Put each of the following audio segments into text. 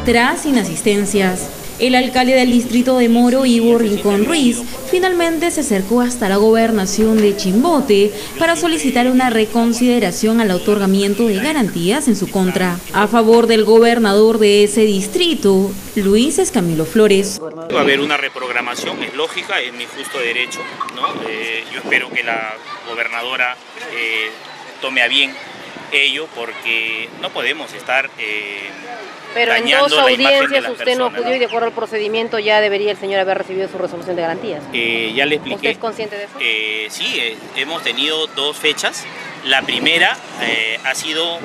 Tras inasistencias, el alcalde del distrito de Moro, Ivo Rincón Ruiz, finalmente se acercó hasta la gobernación de Chimbote para solicitar una reconsideración al otorgamiento de garantías en su contra, a favor del gobernador de ese distrito, Luis Escamilo Flores. Va a haber una reprogramación, es lógica, es mi justo derecho, ¿no? Yo espero que la gobernadora tome a bien ello, porque no podemos estar pero en dos audiencias usted no acudió, y de acuerdo al procedimiento ya debería el señor haber recibido su resolución de garantías. Ya le expliqué. ¿Usted es consciente de eso? Sí, hemos tenido dos fechas. La primera ha sido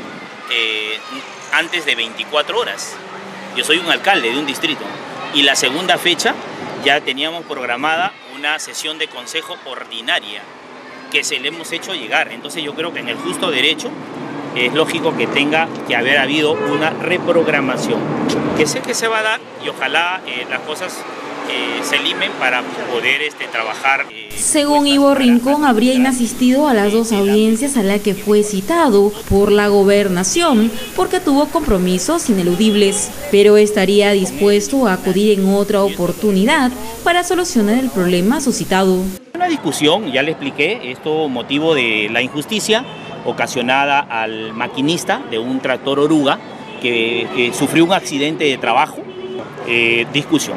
antes de 24 horas. Yo soy un alcalde de un distrito. Y la segunda fecha ya teníamos programada una sesión de consejo ordinaria que se le hemos hecho llegar. Entonces yo creo que en el justo derecho es lógico que tenga que haber habido una reprogramación, que sé que se va a dar, y ojalá las cosas se limen para poder trabajar. Según Ivo Rincón, habría inasistido a las dos audiencias a las que fue citado por la gobernación porque tuvo compromisos ineludibles, pero estaría dispuesto a acudir en otra oportunidad para solucionar el problema suscitado. Una discusión, ya le expliqué, esto motivo de la injusticia ocasionada al maquinista de un tractor oruga que sufrió un accidente de trabajo. Discusión.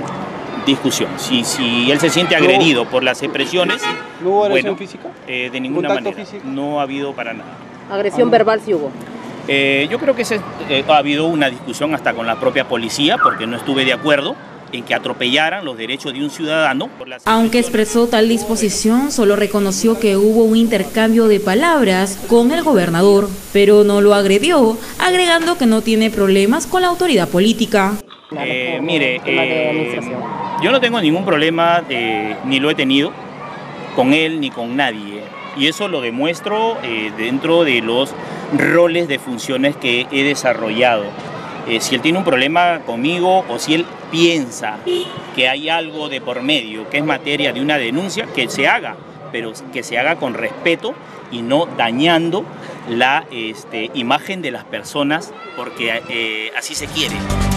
Si él se siente agredido por las expresiones... ¿No hubo agresión física? De ninguna manera. Físico? No ha habido para nada. ¿Agresión verbal sí hubo? Yo creo que ha habido una discusión hasta con la propia policía, porque no estuve de acuerdo en que atropellaran los derechos de un ciudadano. Aunque expresó tal disposición, solo reconoció que hubo un intercambio de palabras con el gobernador, pero no lo agredió, agregando que no tiene problemas con la autoridad política. Mire, yo no tengo ningún problema, ni lo he tenido con él ni con nadie, y eso lo demuestro dentro de los roles de funciones que he desarrollado. Si él tiene un problema conmigo, o si él piensa que hay algo de por medio, que es materia de una denuncia, que se haga, pero que se haga con respeto y no dañando la imagen de las personas, porque así se quiere.